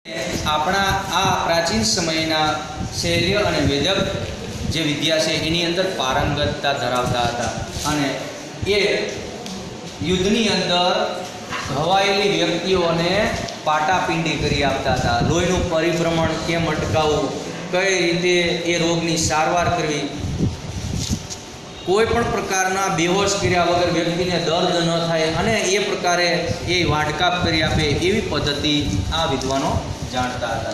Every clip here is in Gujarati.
આપણા આ પ્રાચીન સમયના શૈલ્ય અને વેદક જે વિદ્યા છે એની અંદર પારંગતતા ધરાવતા હતા અને એ યુદ્ધની અંદર ઘવાયેલી વ્યક્તિઓને પાટાપિંડી કરી આપતા હતા. લોહીનું પરિભ્રમણ કેમ અટકાવવું, કઈ રીતે એ રોગની સારવાર કરવી, કોઈ પણ પ્રકારના બેહોશ કર્યા વગર વ્યક્તિને દર્દ ન થાય અને એ પ્રકારે એ વાટકાપ કરી આપે એવી પદ્ધતિ આ વિદ્વાનો જાણતા હતા.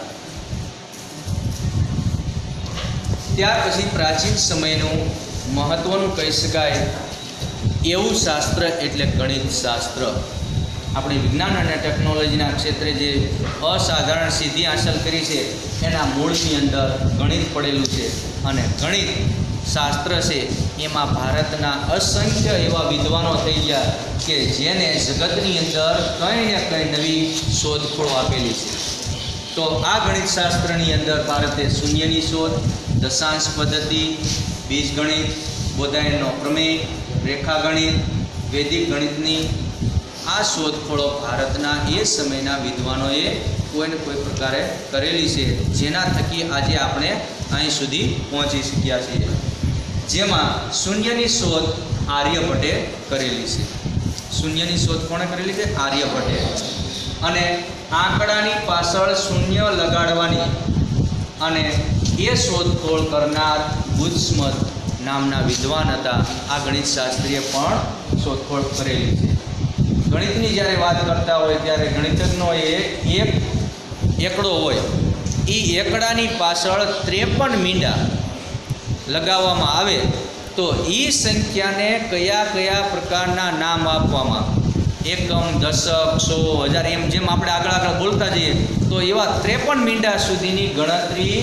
ત્યાર પછી પ્રાચીન સમયનું મહત્ત્વનું કહી શકાય એવું શાસ્ત્ર એટલે ગણિત શાસ્ત્ર. આપણે વિજ્ઞાન અને ટેકનોલોજીના ક્ષેત્રે જે અસાધારણ સિદ્ધિ હાંસલ કરી છે એના મૂળની અંદર ગણિત પડેલું છે અને ગણિત શાસ્ત્ર છે એમાં ભારતના અસંખ્ય એવા વિદ્વાનો થઈ ગયા કે જેને જગતની અંદર કંઈ ને કંઈ નવી શોધખોળ આપેલી છે. તો આ ગણિત શાસ્ત્રની અંદર ભારતે શૂન્યની શોધ, દશાંશ પદ્ધતિ, બીજગણિત, બોધાયનનો પ્રમેય, રેખાગણિત, વૈદિક ગણિતની આ શોધખોળો ભારતના એ સમયના વિદ્વાનોએ કોઈને કોઈ પ્રકારે કરેલી છે, જેના થકી આજે આપણે અહીં સુધી પહોંચી શક્યા છીએ. જેમાં શૂન્યની શોધ આર્યભટ્ટે કરેલી છે. શૂન્યની શોધ કોણે કરેલી છે? આર્યભટ્ટે. અને આંકડાની પાછળ શૂન્ય લગાડવાની અને એ શોધખોળ કરનાર બુદ્ધસ્મત નામના વિદ્વાન હતા. આ ગણિત શાસ્ત્રીએ પણ શોધખોળ કરેલી છે. ગણિતની જ્યારે વાત કરતા હોય ત્યારે ગણિતજ્ઞોએ એક એકડો હોય, એ એકડાની પાછળ 53 મીંડા લગાવવામાં આવે તો એ સંખ્યાને કયા કયા પ્રકારના નામ આપવામાં, એકમ, દશક, 100, 1000 એમ જેમ આપણે આગળ બોલતા જઈએ તો એવા 53 મીંડા સુધીની ગણતરી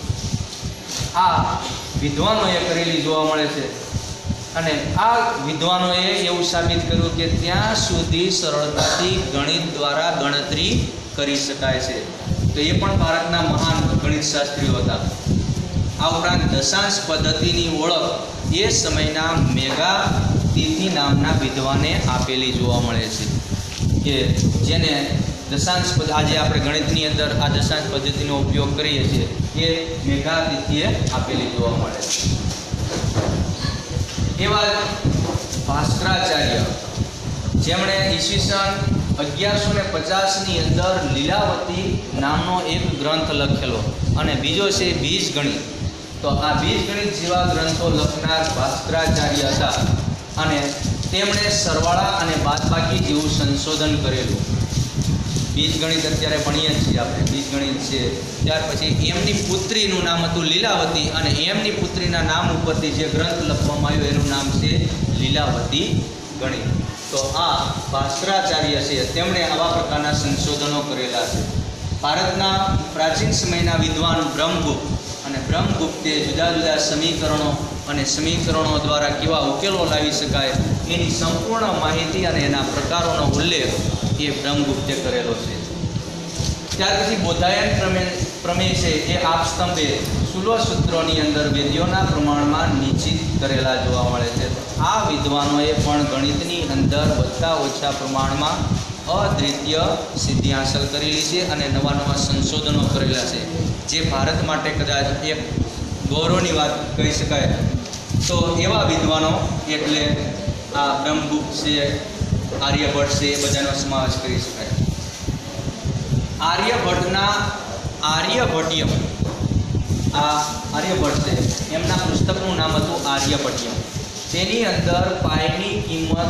આ વિદ્વાનોએ કરેલી જોવા મળે છે. અને આ વિદ્વાનોએ એવું સાબિત કર્યું કે ત્યાં સુધી સરળતાથી ગણિત દ્વારા ગણતરી કરી શકાય છે. તો એ પણ ભારતના મહાન ગણિત શાસ્ત્રીઓ હતા. આ ઉપરાંત દશાંશ પદ્ધતિની ઓળખ એ સમયના મેઘાતિથિ નામના વિદ્વાને આપેલી જોવા મળે છે કે જેને દશાંશ આજે આપણે ગણિતની અંદર આ દશાંશ પદ્ધતિનો ઉપયોગ કરીએ છીએ એ મેઘાતિથિએ આપેલી જોવા મળે છે. એવા ભાસ્કરાચાર્ય જેમણે ઈસવીસન 1150ની અંદર લીલાવતી નામનો એક ગ્રંથ લખેલો અને બીજો છે બીજગણિત. તો આ બીજગણિત જેવા ગ્રંથો લખનાર ભાસ્કરાચાર્ય હતા અને તેમણે સરવાળા અને બાદબાકી જેવું સંશોધન કરેલું. બીજગણિત અત્યારે ભણીએ છીએ આપણે, બીજગણિત છે. ત્યાર પછી એમની પુત્રીનું નામ હતું લીલાવતી અને એમની પુત્રીના નામ ઉપરથી જે ગ્રંથ લખવામાં આવ્યો એનું નામ છે લીલાવતી ગણિત. તો આ ભાસ્કરાચાર્ય છે, તેમણે આવા પ્રકારના સંશોધનો કરેલા છે. ભારતના પ્રાચીન સમયના વિદ્વાન બ્રહ્મગુપ્ત અને બ્રહ્મગુપ્તે જુદા જુદા સમીકરણો અને સમીકરણો દ્વારા કેવા ઉકેલો લાવી શકાય એની સંપૂર્ણ માહિતી અને એના પ્રકારોનો ઉલ્લેખ એ બ્રહ્મગુપ્તે કરેલો છે. ત્યાર પછી બોધાયન પ્રમેય છે એ આપસ્તંભે સૂત્રોની અંદર વેદ્યોના પ્રમાણમાં નિશ્ચિત કરેલા જોવા મળે છે. આ વિદ્વાનોએ પણ ગણિતની અંદર વધતા ઓછા પ્રમાણમાં અદ્વિતીય સિદ્ધિ હાંસલ કરેલી છે અને નવા નવા સંશોધનો કરેલા છે, જે ભારત માટે કદાચ એક ગૌરવની વાત કહી શકાય. તો એવા વિદ્વાનો એટલે આ બ્રહ્મગુપ્ત છે, આર્યભટ્ટ છે, એ બધાનો સમાવેશ કરી શકાય. આર્યભટ્ટના આર્યભટ્યમ, આ આર્યભટ્ટ છે એમના પુસ્તકનું નામ હતું આર્યભટ્યમ. તેની અંદર પાયની કિંમત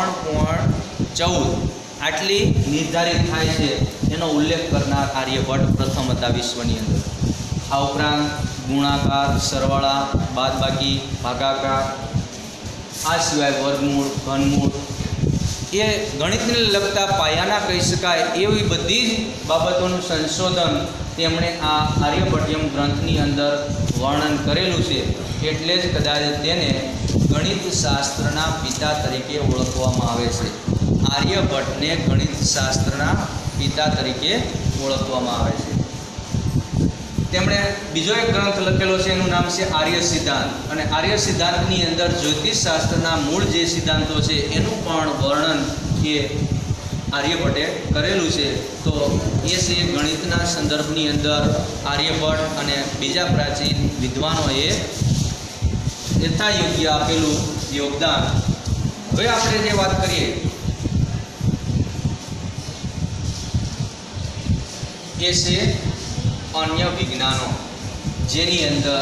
3.14 આટલી નિર્ધારિત થાય છે એનો ઉલ્લેખ કરનાર આર્યભટ્ટ પ્રથમ હતા વિશ્વની અંદર. આ ઉપરાંત ગુણાકાર, સરવાળા, બાદબાકી, ભાગાકાર, આ સિવાય વર્ગમૂળ, ઘનમૂળ એ ગણિતને લગતા પાયાના કહી શકાય એવી બધી જ બાબતોનું સંશોધન તેમણે આ આર્યભટ્યમ ગ્રંથની અંદર વર્ણન કરેલું છે. એટલે જ કદાચ તેને ગણિત શાસ્ત્રના પિતા તરીકે ઓળખવામાં આવે છે. આર્યભટ્ટને ગણિત શાસ્ત્રના પિતા તરીકે ઓળખવામાં આવે છે. તેમણે બીજો એક ગ્રંથ લખેલો છે, એનું નામ છે આર્ય સિદ્ધાંત. અને આર્ય સિદ્ધાંતની અંદર જ્યોતિષ શાસ્ત્રના મૂળ જે સિદ્ધાંતો છે એનું પણ વર્ણન એ આર્યભટ્ટે કરેલું છે, તો એ છે ગણિતના સંદર્ભની અંદર આર્યભટ્ટ અને બીજા પ્રાચીન વિદ્વાનોએ યથાયોગ્ય આપેલું યોગદાન. હવે આપણે જે વાત કરીએ એ છે અન્ય વિજ્ઞાનો, જેની અંદર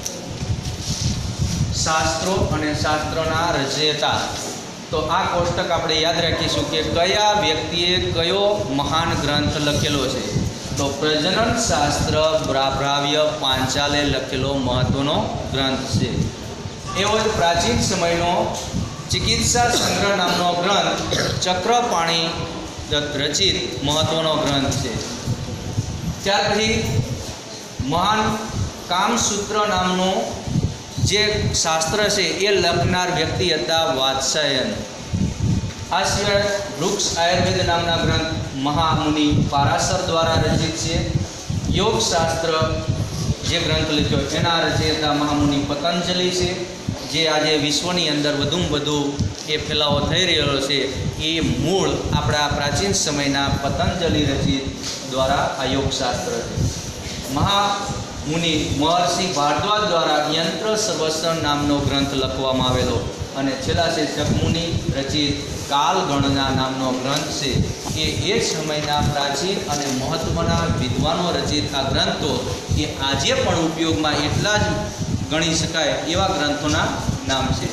શાસ્ત્રો અને શાસ્ત્રોના રચયિતા. તો આ કોષ્ટક આપણે યાદ રાખીશું કે કયા વ્યક્તિએ કયો મહાન ગ્રંથ લખેલો છે. તો પ્રજનન શાસ્ત્ર બ્રાભ્રાવ્ય પાંચાલે લખેલો મહત્વનો ગ્રંથ છે. એવો જ પ્રાચીન સમયનો ચિકિત્સા સંગ્રહ નામનો ગ્રંથ ચક્રપાણી રચિત મહત્વનો ગ્રંથ છે. ત્યાર પછી મહાન કામસૂત્ર નામનું જે શાસ્ત્ર છે એ લખનાર વ્યક્તિ હતા વાત્સાયન. આ સિવાય વૃક્ષ આયુર્વેદ નામના ગ્રંથ મહામુનિ પારાશર દ્વારા રચિત છે. યોગ શાસ્ત્ર જે ગ્રંથ લખ્યો એના રચયિતા મહામુનિ પતંજલિ છે. જે આજે વિશ્વની અંદર વધુમાં વધુ એ ફેલાવો થઈ રહેલો છે એ મૂળ આપણા પ્રાચીન સમયના પતંજલિ રચિત દ્વારા આ યોગ શાસ્ત્ર છે. મહામુનિ મહર્ષિ ભારદ્વાજ દ્વારા યંત્ર સર્વસ્વ નામનો ગ્રંથ લખવામાં આવેલો. અને છેલ્લા છે શકમુનિ રચિત કાલગણના નામનો ગ્રંથ છે. એ સમયના પ્રાચીન અને મહત્ત્વના વિદ્વાનો રચિત આ ગ્રંથો એ આજે પણ ઉપયોગમાં એટલા જ ગણી શકાય એવા ગ્રંથોના નામ છે.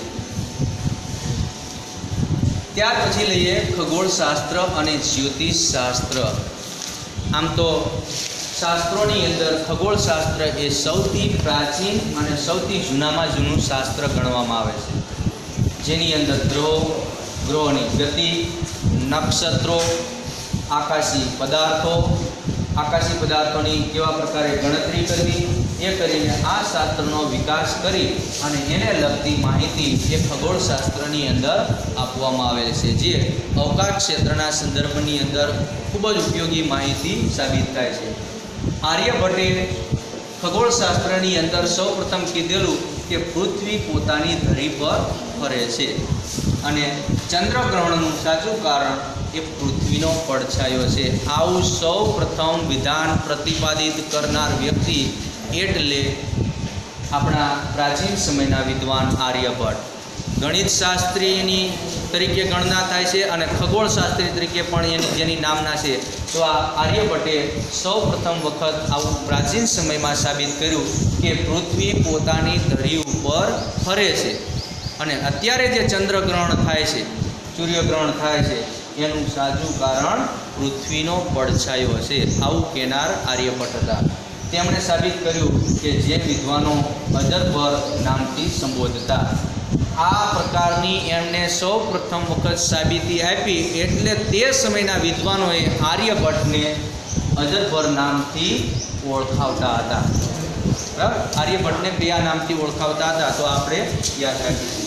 ત્યાર પછી લઈએ ખગોળશાસ્ત્ર અને જ્યોતિષ શાસ્ત્ર. આમ તો શાસ્ત્રોની અંદર ખગોળશાસ્ત્ર એ સૌથી પ્રાચીન અને સૌથી જૂનામાં જૂનું શાસ્ત્ર ગણવામાં આવે છે. જેની અંદર ગ્રહોની ગતિ, નક્ષત્રો, આકાશી પદાર્થોની કેવા પ્રકારે ગણતરી કરવી એ કરીને આ શાસ્ત્રનો વિકાસ કરી અને એને લગતી માહિતી એ ખગોળશાસ્ત્રની અંદર આપવામાં આવેલ છે, જે અવકાશ ક્ષેત્રના સંદર્ભની અંદર ખૂબ જ ઉપયોગી માહિતી સાબિત થાય છે. આર્યભટ્ટે ખગોળશાસ્ત્રની અંદર સૌપ્રથમ કીધેલું કે પૃથ્વી પોતાની ધરી પર ફરે છે અને ચંદ્રગ્રહણનું સાચું કારણ એ પૃથ્વીનો પડછાયો છે. આવું સૌ પ્રથમ વિધાન પ્રતિપાદિત કરનાર વ્યક્તિ એટલે આપણા પ્રાચીન સમયના વિદ્વાન આર્યભટ્ટ. ગણિત શાસ્ત્રીની તરીકે ગણના થાય છે અને ખગોળશાસ્ત્રી તરીકે પણ જેની નામના છે. તો આ આર્યભટ્ટે સૌ પ્રથમ વખત આવું પ્રાચીન સમયમાં સાબિત કર્યું કે પૃથ્વી પોતાની ધરી ઉપર ફરે છે અને અત્યારે જે ચંદ્રગ્રહણ થાય છે, સૂર્યગ્રહણ થાય છે, એનું સાચું કારણ પૃથ્વીનો પડછાયો છે. આવું કહેનાર આર્યભટ્ટ હતા. તેમણે સાબિત કર્યું કે જે વિદ્વાનો અજરભર નામથી સંબોધતા. આ પ્રકારની એમને સૌ પ્રથમ વખત સાબિતી આપી એટલે તે સમયના વિદ્વાનોએ આર્યભટ્ટને અજરભર નામથી ઓળખાવતા હતા. બરાબર, આર્યભટ્ટને કયા નામથી ઓળખાવતા હતા તો આપણે યાદ રાખીશું.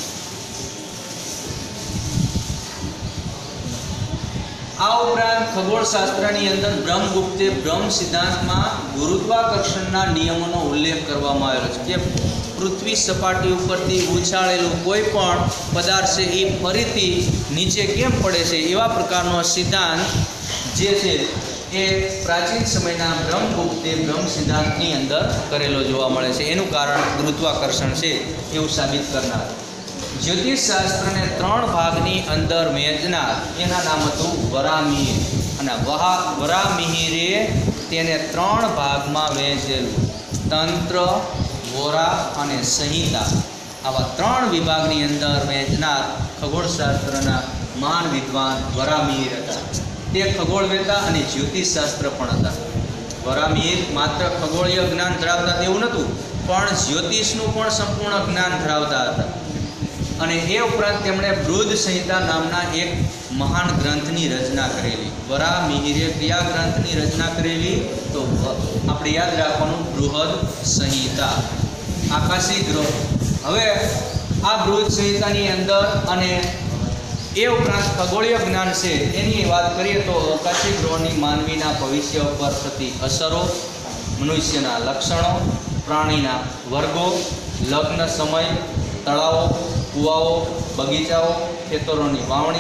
આ ઉપરાંત ખગોળશાસ્ત્રની અંદર બ્રહ્મગુપ્તે બ્રહ્મ સિદ્ધાંતમાં ગુરુત્વાકર્ષણના નિયમોનો ઉલ્લેખ કરવામાં આવેલો છે કે પૃથ્વી સપાટી ઉપરથી ઉછાળેલું કોઈ પણ પદાર્થ છે એ ફરીથી નીચે કેમ પડે છે એવા પ્રકારનો સિદ્ધાંત જે છે એ પ્રાચીન સમયના બ્રહ્મગુપ્તે બ્રહ્મ સિદ્ધાંતની અંદર કરેલો જોવા મળે છે. એનું કારણ ગુરુત્વાકર્ષણ છે એવું સાબિત કરનાર. જ્યોતિષ શાસ્ત્રને 3 ભાગની અંદર વહેંચનાર એના નામ હતું વરામિહિર. અને વરામિહિરે તેને 3 ભાગમાં વહેંચેલું. તંત્ર, વોરા અને સંહિતા, આવા 3 વિભાગની અંદર વહેંચનાર ખગોળશાસ્ત્રના મહાન વિદ્વાન વરામિહિર હતા. તે ખગોળવેતા અને જ્યોતિષ શાસ્ત્ર પણ હતા. વરામિહિર માત્ર ખગોળીય જ્ઞાન ધરાવતા તેવું નહોતું, પણ જ્યોતિષનું પણ સંપૂર્ણ જ્ઞાન ધરાવતા હતા. અને એ ઉપરાંત તેમણે બૃહદ સંહિતા નામના એક મહાન ગ્રંથની રચના કરેલી. વરામિહિરે કયા ગ્રંથની રચના કરેલી તો આપણે યાદ રાખવાનું બૃહદ સંહિતા, આકાશી ગ્રહો. હવે આ બૃહદ સંહિતાની અંદર અને એ ઉપરાંત ખગોળીય જ્ઞાન છે એની વાત કરીએ તો અવકાશી ગ્રહોની માનવીના ભવિષ્ય ઉપર થતી અસરો, મનુષ્યના લક્ષણો, પ્રાણીના વર્ગો, લગ્ન સમય, તળાવો, કૂવાઓ, બગીચાઓ, ખેતરોની વાવણી,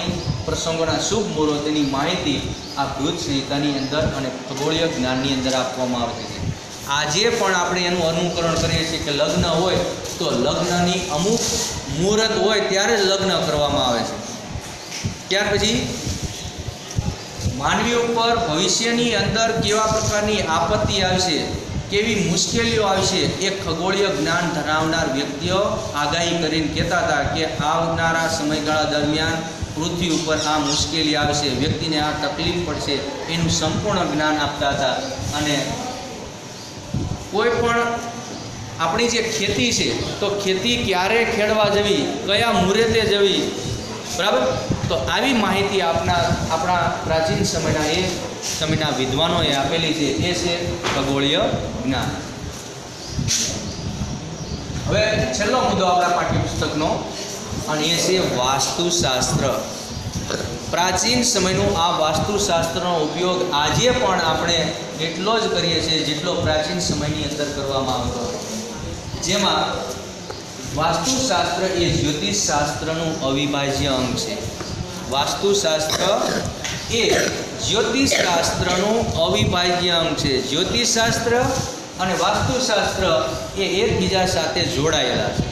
પ્રસંગોના શુભ મુહૂર્તની માહિતી આ ભૃજ સંહિતાની અંદર અને ખગોળીય જ્ઞાનની અંદર આપવામાં આવે છે. આજે પણ આપણે એનું અનુકરણ કરીએ છીએ કે લગ્ન હોય તો લગ્નની અમુક મુહૂર્ત હોય ત્યારે જ લગ્ન કરવામાં આવે છે. ત્યાર પછી માનવી ઉપર ભવિષ્યની અંદર કેવા પ્રકારની આપત્તિ આવશે, કેવી મુશ્કેલીઓ આવશે, એ ખગોળીય જ્ઞાન ધરાવનાર વ્યક્તિઓ આગાહી કરીને કહેતા હતા કે આવનારા સમયગાળા દરમિયાન પૃથ્વી ઉપર આ મુશ્કેલી આવશે, વ્યક્તિને આ તકલીફ પડશે, એનું સંપૂર્ણ જ્ઞાન આપતા હતા. અને કોઈ પણ આપણી જે ખેતી છે તો ખેતી ક્યારે ખેડવા જવી, કયા મુહૂર્તે જવી, બરાબર, તો આવી માહિતી આપણા પ્રાચીન સમયના વિદ્વાનોએ આપેલી છે. એ છે ખગોળીય જ્ઞાન. હવે છેલ્લો મુદ્દો આપણા પાઠ્યપુસ્તકનો, અને એ છે વાસ્તુશાસ્ત્ર. પ્રાચીન સમયનું આ વાસ્તુશાસ્ત્રનો ઉપયોગ આજે પણ આપણે એટલો જ કરીએ છીએ જેટલો પ્રાચીન સમયની અંદર કરવામાં આવતો. જેમાં વાસ્તુશાસ્ત્ર એ જ્યોતિષશાસ્ત્રનું અવિભાજ્ય અંગ છે. વાસ્તુશાસ્ત્ર એ જ્યોતિષશાસ્ત્રનું અવિભાજ્ય અંગ છે. જ્યોતિષશાસ્ત્ર અને વાસ્તુશાસ્ત્ર એ એકબીજા સાથે જોડાયેલા છે.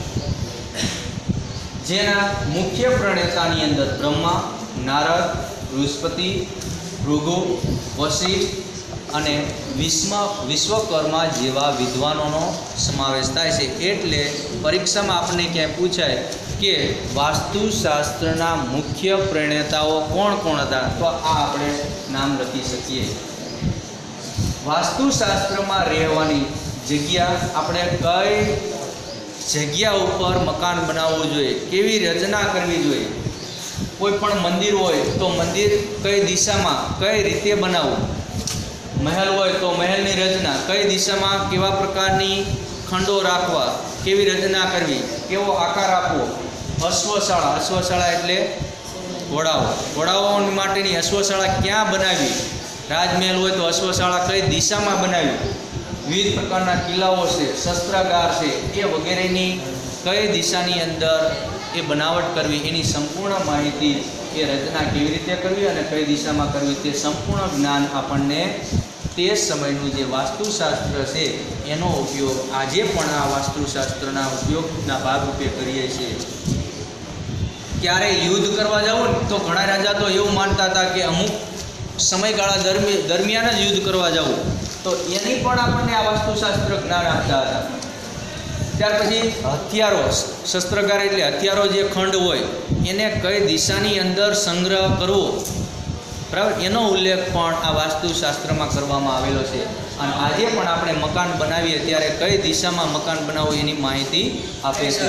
જેના મુખ્ય પ્રણેતાની અંદર બ્રહ્મા, નારદ, બૃહસ્પતિ, ભૃગુ, વશિષ્ઠ અને વિશ્વકર્મા જેવા વિદ્વાનોનો સમાવેશ થાય છે. એટલે પરીક્ષામાં આપણને ક્યાંય પૂછાય કે વાસ્તુશાસ્ત્રના મુખ્ય પ્રણેતાઓ કોણ કોણ હતા, તો આ આપણે નામ લખી શકીએ. વાસ્તુશાસ્ત્રમાં રહેવાની જગ્યા, આપણે કઈ જગ્યા ઉપર મકાન બનાવવું જોઈએ, કેવી રચના કરવી જોઈએ. કોઈ પણ મંદિર હોય તો મંદિર કઈ દિશામાં કઈ રીતે બનાવવું, મહેલ હોય તો મહેલની રચના કઈ દિશામાં કેવા પ્રકારની ખંડો રાખવા, કેવી રચના કરવી, કેવો આકાર આપવો. અશ્વશાળા એટલે ઘોડાઓ માટેની અશ્વશાળા ક્યાં બનાવી, રાજમહેલ હોય તો અશ્વશાળા કઈ દિશામાં બનાવી, વિવિધ પ્રકારના કિલ્લાઓ છે, શસ્ત્રાગાર છે, એ વગેરેની કઈ દિશાની અંદર એ બનાવટ કરવી, એની સંપૂર્ણ માહિતી, એ રચના કેવી રીતે કરવી અને કઈ દિશામાં કરવી, તે સંપૂર્ણ જ્ઞાન આપણને તે સમયનું જે વાસ્તુશાસ્ત્ર છે એનો ઉપયોગ આજે પણ આ વાસ્તુશાસ્ત્રના ઉપયોગના ભાગરૂપે કરીએ છીએ. ક્યારે યુદ્ધ કરવા જવું ને તો ઘણા રાજા તો એવું માનતા હતા કે અમુક સમયગાળા દરમિયાન જ યુદ્ધ કરવા જવું, તો એની પણ આપણને આ વાસ્તુશાસ્ત્ર જ્ઞાન આપતા હતા. ત્યાર પછી હથિયારો, શસ્ત્રાગાર એટલે હથિયારો જે ખંડ હોય એને કઈ દિશાની અંદર સંગ્રહ કરવો, બરાબર, એનો ઉલ્લેખ પણ આ વાસ્તુશાસ્ત્રમાં કરવામાં આવેલો છે. અને આજે પણ આપણે મકાન બનાવીએ ત્યારે કઈ દિશામાં મકાન બનાવવું એની માહિતી આપે છે.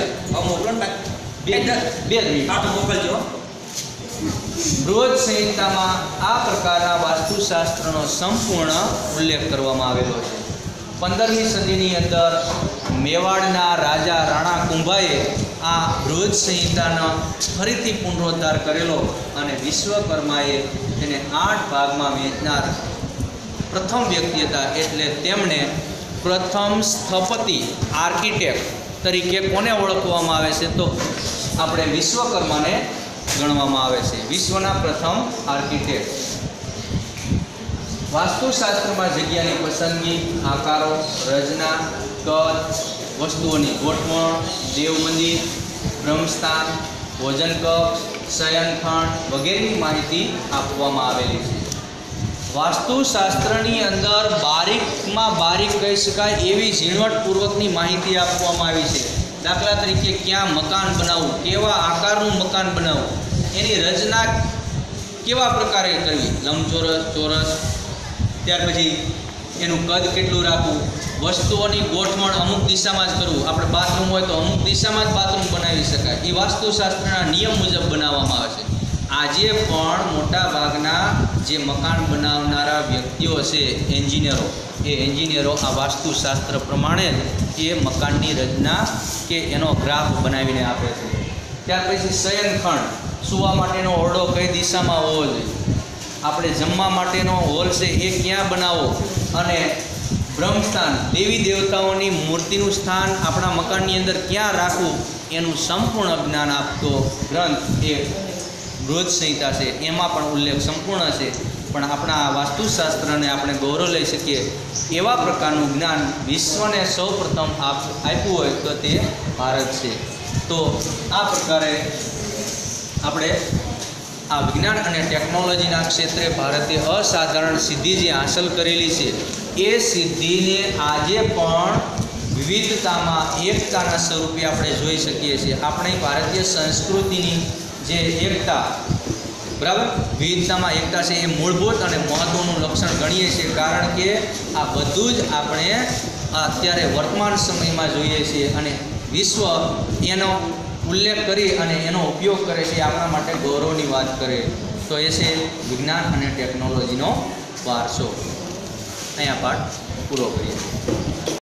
બૃહદ સંહિતામાં આ પ્રકારના વાસ્તુશાસ્ત્રનો સંપૂર્ણ ઉલ્લેખ કરવામાં આવેલો છે. 15મી સદીની અંદર મેવાડના રાજા રાણા કુંભાએ આ બૃહદ સંહિતાનો ફરીથી પુનરોદ્ધાર કરેલો અને વિશ્વકર્માએ તેને 8 ભાગમાં વહેંચનાર પ્રથમ વ્યક્તિ હતા. એટલે તેમણે પ્રથમ સ્થપતિ, આર્કિટેક્ટ તરીકે કોને ઓળખવામાં આવે છે, તો આપણે વિશ્વકર્માને ગણવામાં આવે છે, વિશ્વના પ્રથમ આર્કિટેક્ટ. વાસ્તુશાસ્ત્રમાં જગ્યાની પસંદગી, આકારો, રચના, કદ, વસ્તુઓની ગોઠવણ, દેવ મંદિર, બ્રહ્મસ્થાન, ભોજનકક્ષ, શયનખંડ વગેરેની માહિતી આપવામાં આવેલી છે. વાસ્તુશાસ્ત્રની અંદર બારીકમાં બારીક કહી શકાય એવી ઝીણવટપૂર્વકની માહિતી આપવામાં આવી છે. દાખલા તરીકે ક્યાં મકાન બનાવવું, કેવા આકારનું મકાન બનાવવું, એની રચના કેવા પ્રકારે કરવી, લંબચોરસ, ચોરસ, ત્યાર પછી એનું કદ કેટલું રાખવું, વસ્તુઓની ગોઠવણ અમુક દિશામાં જ કરવું. આપણે બાથરૂમ હોય તો અમુક દિશામાં જ બાથરૂમ બનાવી શકાય, એ વાસ્તુશાસ્ત્રના નિયમ મુજબ બનાવવામાં આવે છે. આજે પણ મોટા ભાગના જે મકાન બનાવનારા વ્યક્તિઓ છે, એન્જિનિયરો આ વાસ્તુશાસ્ત્ર પ્રમાણે જ એ મકાનની રચના કે એનો ગ્રાફ બનાવીને આપે છે. ત્યાર પછી શયનખંડ, સૂવા માટેનો ઓરડો કઈ દિશામાં હોવો જોઈએ, આપણે જમવા માટેનો હોલ છે એ ક્યાં બનાવવો, અને બ્રહ્મસ્થાન, દેવી દેવતાઓની મૂર્તિનું સ્થાન આપણા મકાનની અંદર ક્યાં રાખવું, એનું સંપૂર્ણ જ્ઞાન આપતો ગ્રંથ એ બૃહદ સંહિતા છે એમાં પણ ઉલ્લેખ સંપૂર્ણ છે, પણ આપણા વાસ્તુશાસ્ત્રને આપણે ગૌરવ લઈ શકીએ એવા પ્રકારનું જ્ઞાન વિશ્વને સૌપ્રથમ આપ્યું હોય તો તે ભારત છે. તો આ પ્રકારે આપણે આ વિજ્ઞાન અને ટેકનોલોજીના ક્ષેત્રે ભારતે અસાધારણ સિદ્ધિ જે હાંસલ કરેલી છે એ સિદ્ધિને આજે પણ વિવિધતામાં એકતાના સ્વરૂપે આપણે જોઈ શકીએ છીએ. આપણી ભારતીય સંસ્કૃતિની જે એકતા, બરાબર, વિવિધતામાં એકતા છે એ મૂળભૂત અને મહત્ત્વનું લક્ષણ ગણીએ છીએ, કારણ કે આ બધું જ આપણે અત્યારે વર્તમાન સમયમાં જોઈએ છીએ અને વિશ્વ એનો ઉલ્લેખ કરી અને એનો ઉપયોગ કરે છે. આપણા માટે ગૌરવની વાત કરે તો એ છે વિજ્ઞાન અને ટેકનોલોજીનો વારસો. અહીંયા પાઠ પૂરો કરીએ.